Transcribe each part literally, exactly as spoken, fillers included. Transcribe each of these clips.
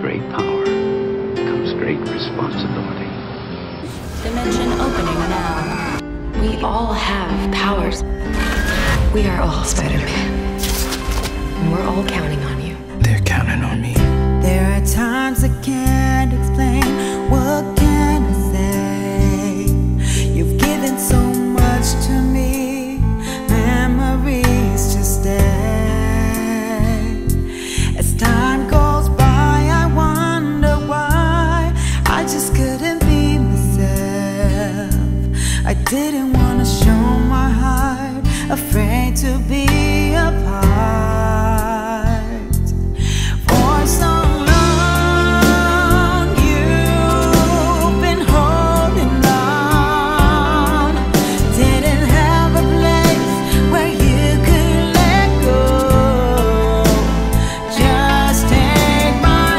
great power comes great responsibility. Dimension opening now. We all have powers. We are all Spider-Man. And we're all counting on you. They're counting on me. There are times I can't explain. What can I say? You've given so much to me. Memories just stay. As time goes by, I wonder why I just couldn't be myself. I didn't want to show my heart, afraid to be apart. For so long you've been holding on, didn't have a place where you could let go. Just take my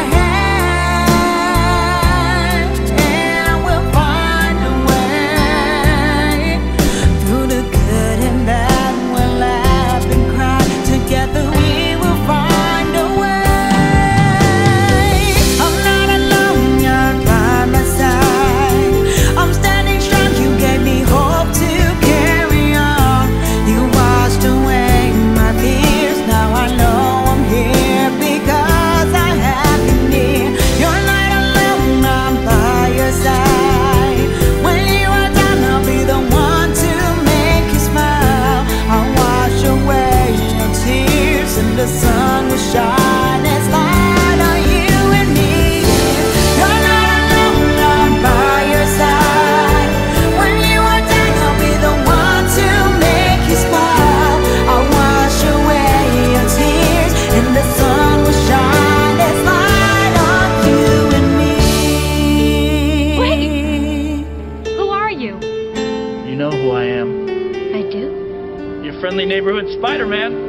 hand and we'll find a way. Through the good and bad, we'll laugh and cry together. We will find a way. I'm not alone, you're by my side. I'm standing strong, you gave me hope to carry on. You washed away my fears, now I know I'm here because I have you near. You're not alone, I'm by your side. When you are down, I'll be the one to make you smile. I'll wash away your tears and the sun will shine its light on you and me. You're not alone, I'm by your side. When you are down, I'll be the one to make you smile. I'll wash away your tears and the sun will shine its light on you and me. Wait! Who are you? You know who I am. I do? Your friendly neighborhood Spider-Man.